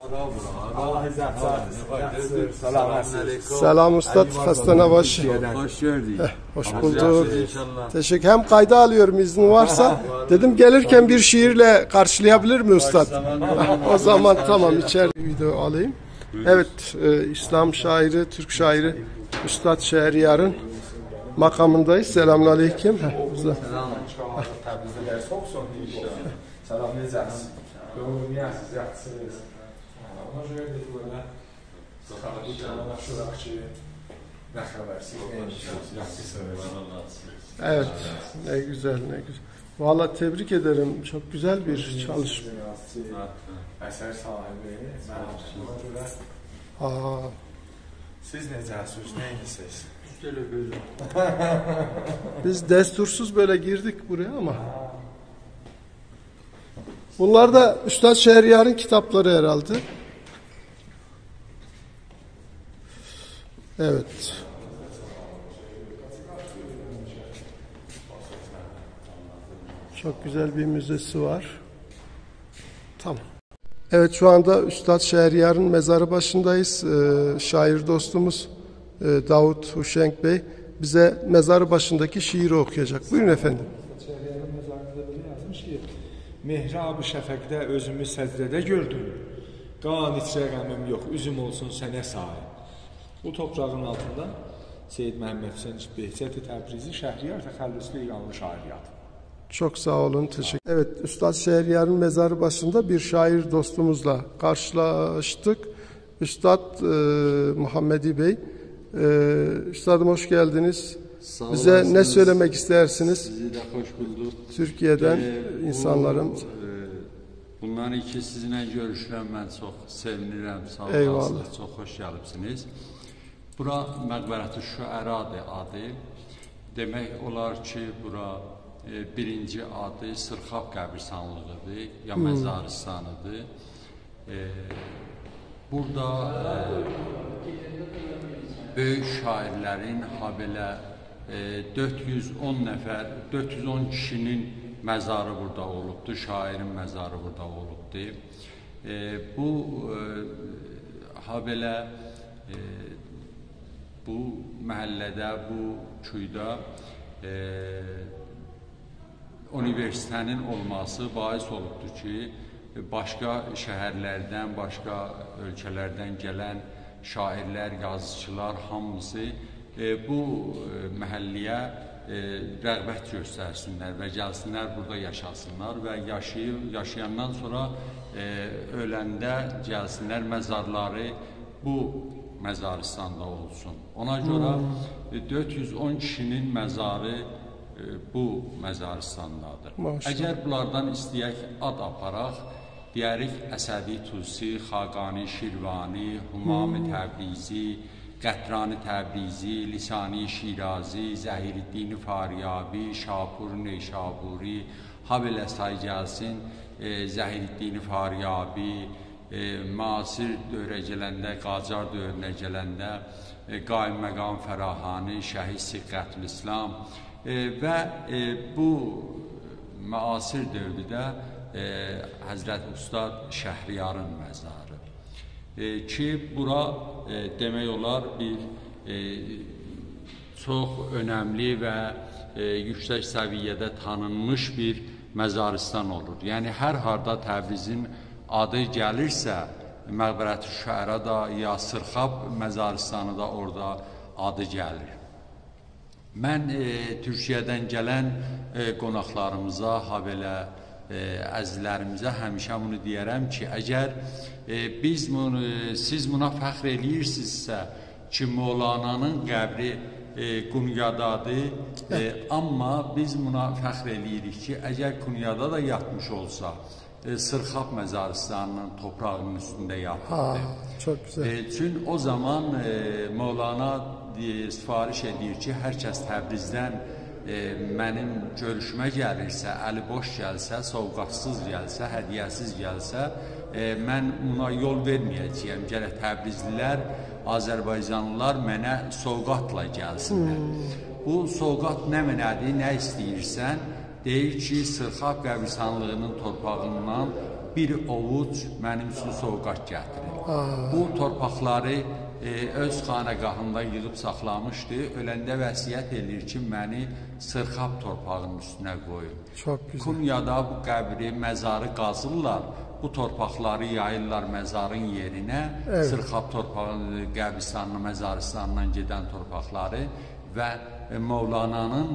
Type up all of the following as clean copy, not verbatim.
Selam Üstad, hastane baş. Hoş gördük. Hoş bulduk. Teşekkür. Hem kayda alıyorum iznin varsa. Dedim gelirken bir şiirle karşılayabilir mi Üstad? O zaman tamam, içeri video alayım. Evet, İslam şairi, Türk şairi Üstad Şehriyar'ın makamındayız. Selamünaleyküm. Evet, ne güzel, ne güzel. Vallahi tebrik ederim. Çok güzel bir çalışma. Siz necəsiniz, neyiniz? Biz destursuz böyle girdik buraya ama. Bunlar da Üstad Şehriyar'ın kitapları herhalde. Evet. Çok güzel bir müzesi var. Tamam. Evet, şu anda Üstad Şehriyar'ın mezarı başındayız. Şair dostumuz Davut Huşenk Bey bize mezarı başındaki şiiri okuyacak. Buyurun efendim. Şehriyarın mezarında böyle yazmış ki: Mehrab-ı şəfəqdə özümü səcdədə gördüm. Qan içrə qəmim yox, üzüm olsun sənə sahib. Bu toprağın altında Seyyid Məhəmməd Hüseyn Behçet-i Təbrizi Şəhriyar təxəllüslü İranlı şairiyyatı. Çok sağ olun, teşekkür. Evet, Üstad Şehriyar'ın mezarı başında bir şair dostumuzla karşılaştık. Üstad Muhammedi Bey. Üstadım hoş geldiniz. Bize ne söylemek istersiniz? Sizi de hoş bulduk. Türkiye'den insanların. Bundan iki sizinle görüşürəm, mən çox sevinirəm, sağ olasınız, çox xoş gəlibsiniz. Bura Məqbərət-i Şüəradır adı. Demək olar ki, bura birinci adı Sırxab qəbirstanlığıdır, ya məzaristanıdır. Burada böyük şairlərin, habelə 410 nəfər, 410 kişinin məzarı burada olubdur, şairin məzarı burada olubdur. Bu habelə bu məhəllədə, bu köydə universitetin olması bahis olubdur ki, başqa şəhərlərdən, başqa ölkələrdən gələn şairlər, yazıçılar hamısı bu məhəlləyə rəğbət göstərsinlər və gəlsinlər, burada yaşasınlar və yaşayandan sonra öləndə gəlsinlər, məzarları bu məzaristanda olsun. Ona görə 410 kişinin məzarı bu məzaristandadır. Əgər bunlardan istəyək ad aparaq, deyərik Əsədi Tusi, Xaqani Şirvani, Humam-ı Təbrizi, Qətrani Təbrizi, Lisani Şirazi, Zəhiriddin Faryabi, Şapur Neşaburi, habelə say gəlsin, Zəhiriddin Faryabi, müasir dövrə gələndə, Qacar dövrünə gələndə, Qaim Məqam Fərahani, Şəhid Siqqətül İslam və bu müasir dövrdə Həzrət Ustad Şəhriyarın məzarı ki, bura demək olar bir çox önəmli və yüksək səviyyədə tanınmış bir məzaristan olur. Yəni, hər harda Təbrizin adı gəlirsə, Məqbərət-i Şüəra da, ya Sırxab məzaristanı da orada adı gəlir. Mən Türkiyədən gələn qonaqlarımıza, habelə əzizlərimizə həmişə bunu deyərəm ki, əgər siz buna fəxr eləyirsinizsə ki, Mövlananın qəbri Qunyadadır, amma biz buna fəxr eləyirik ki, əgər Qunyada da yatmış olsa, Sırxab məzaristanının toprağının üstündə yatırdı. Çok güzel. Çünki o zaman Mövlana sifariş edir ki, hər kəs Təbrizdən mənim görüşümə gəlirsə, əli boş gəlsə, sovqatsız gəlsə, hədiyyəsiz gəlsə, mən buna yol verməyəcəyəm. Gərək Təbrizlilər, Azərbaycanlılar mənə sovqatla gəlsinlər. Bu sovqat nə mənədir, nə istəyirsən, deyir ki, Sırxab qəbristanlığının torpağından bir ovuc mənim üçün sovqat gətirir. Bu torpaqları öz xanəqahında yığıb saxlamışdı. Öləndə vəsiyyət edir ki, məni Sırxab torpağının üstünə qoyun. Kunyada bu qəbri, məzarı qazırlar. Bu torpaqları yayırlar məzarın yerinə. Sırxab torpağının qəbristanına, məzaristanından gedən torpaqları və Mövlananın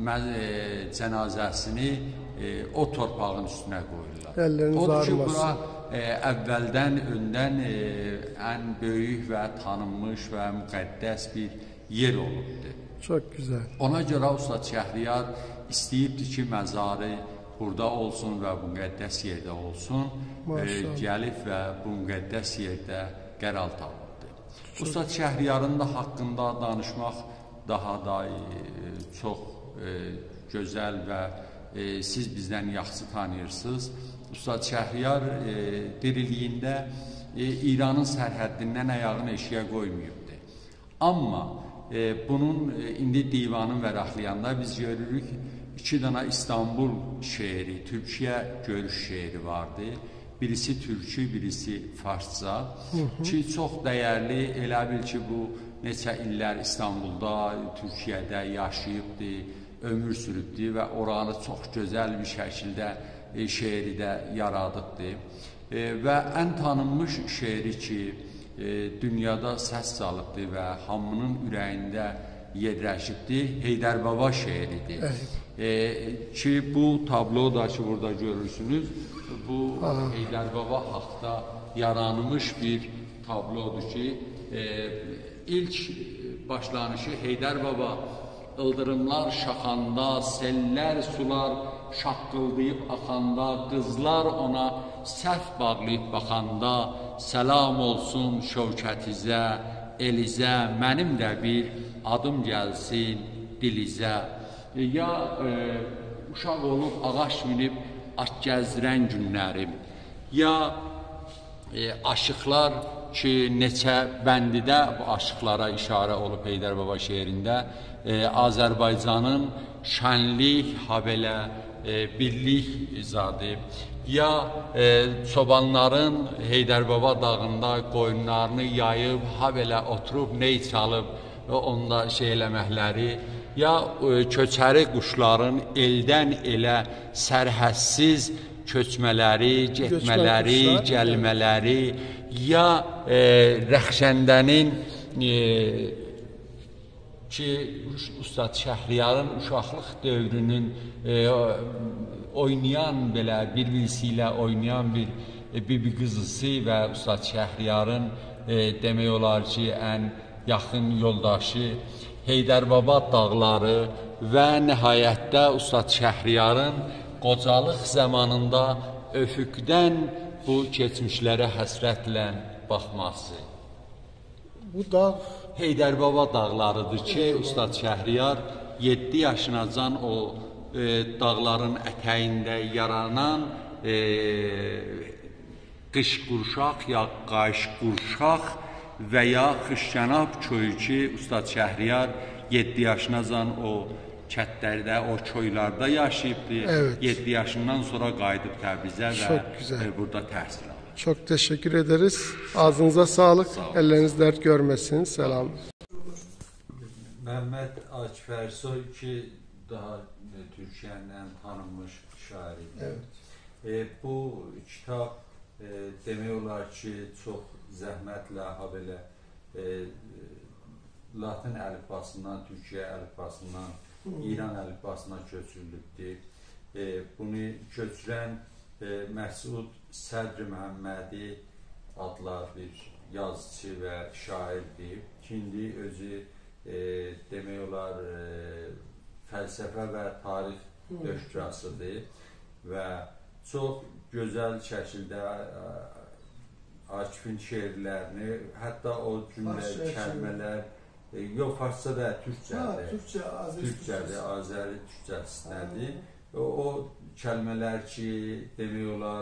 cənazəsini o torpağın üstünə qoyurlar. Odur ki, bura əvvəldən, öndən ən böyük və tanınmış və müqəddəs bir yer olubdur. Çox gözəl. Ona görə Ustad Şəhriyar istəyibdi ki, məzarı burada olsun və bu müqəddəs yerdə olsun. Gəlib və bu müqəddəs yerdə qərar tapıbdır. Ustad Şəhriyarın da haqqında danışmaq daha da çox gözəl və siz bizdən yaxşı tanıyırsınız. Ustad Şəhriyar diriliyində İranın sərhəddindən ayağını eşiyə qoymayıbdır. Amma bunun indi divanın vərəqləyanda biz görürük, 2 dana İstanbul şeiri, Türkiyə görüş şeiri vardı. Birisi türkü, birisi farsça ki, çox dəyərli, elə bil ki, bu neçə illər İstanbulda, Türkiyədə yaşayıbdır, ömür sürübdür və oranı çox gözəl bir şəkildə şeiri də yaradıbdır. Və ən tanınmış şeiri ki, dünyada səs salıbdır və hamının ürəyində yerləşibdir, Heydər Baba şeiridir. Ki, bu tablo da ki, burada görürsünüz, bu Heydər Baba haqda yaranmış bir tablodur ki, ilk başlanışı Heydər Baba ildırımlar şaxanda, sellər, sular şaqqıldayıb axanda, qızlar ona səhv bağlayıb baxanda, səlam olsun şövkətizə, elizə, mənim də bir adım gəlsin dilizə. Ya uşaq olub ağac minib at gəzdirən günlərim, ya aşıqlar ki, neçə bəndidə bu aşıqlara işarə olub Heydər Baba şeirində, Azərbaycanın şənlik, habelə birlik zadı, ya çobanların Heydər Baba dağında qoyunlarını yayıb, habelə oturub, ney çalıb, onda şey eləməkləri, ya köçəri quşların eldən elə sərhədsiz köçmələri, getmələri, gəlmələri, ya Rəxşəndənin ki, Ustad Şəhriyarın uşaqlıq dövrünün oynayan belə bir-birisi ilə oynayan bir bibi qızısı və Ustad Şəhriyarın demək olar ki, ən yaxın yoldaşı Heydər Baba dağları və nəhayətdə Ustad Şəhriyarın qocalıq zamanında öfüqdən bu keçmişlərə həsrətlə baxması. Bu dağ Heydər Baba dağlarıdır ki, Ustad Şəhriyar 7 yaşınacan o dağların ətəyində yaranan qış qurşaq ya qayış qurşaq və ya xışkənab köyü ki, Ustad Şəhriyar 7 yaşınacan o kətlərdə, o köylərdə yaşayıbdır. 7 yaşından sonra qayıdıb Təbrizə və burada təhsil alır. Çok teşekkür ederiz. Ağzınıza sağlık. Elleriniz dert görmesin. Selam. Məhəmməd Akif Ərsoy ki, daha Türkiyənin ən tanınmış şairidir. Bu kitab demək olar ki, çox zəhmətlə, habelə Latin əlifbasından, Türkiyə əlifbasından, İran əlifbasına köçürülübdür. Bunu köçürən Məsud Sədr Məhəmmədi adlar bir yazıcı və şairdir. İndi özü demək olar fəlsəfə və tarix döşkasıdır və çox gözəl şəkildə Akifin şeirlərini, hətta o cümlə, kəlmələr, yox, farsça da türkçədir. Türkçədir, Azəri türkçəsindədir. O kəlmələr ki, demək olar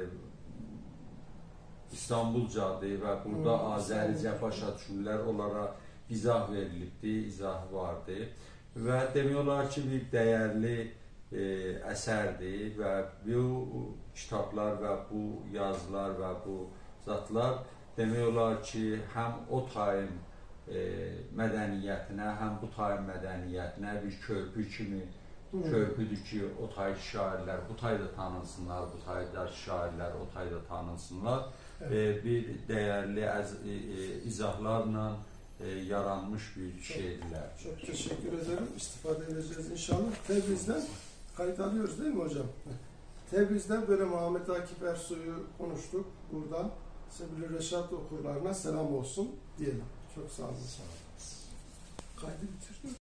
İstanbulcadır və burada Azəricə başa düşürlər, onlara izah verilibdir, izahı vardır və demək olar ki, bir dəyərli əsərdir və bu kitablar və bu yazılar və bu zatlar demək olar ki, həm o tayın mədəniyyətinə, həm bu tayın mədəniyyətinə bir körpü kimi körpüdür ki, o tayda şairlər bu tayda tanınsınlar, bu tayda şairlər o tayda tanınsınlar. Bir dəyərli izahlarla yaranmış bir şeydirlər. Çok teşekkür ederim. İstifade edeceğiz inşallah. Tebriz'den kayıt alıyoruz değil mi hocam? Tebriz'den böyle Muhammed Akif Ersoy'u konuştuk. Buradan Sebil Reşat okurlarına selam olsun diyelim. Çok sağ olun. Kaydı bitirdim.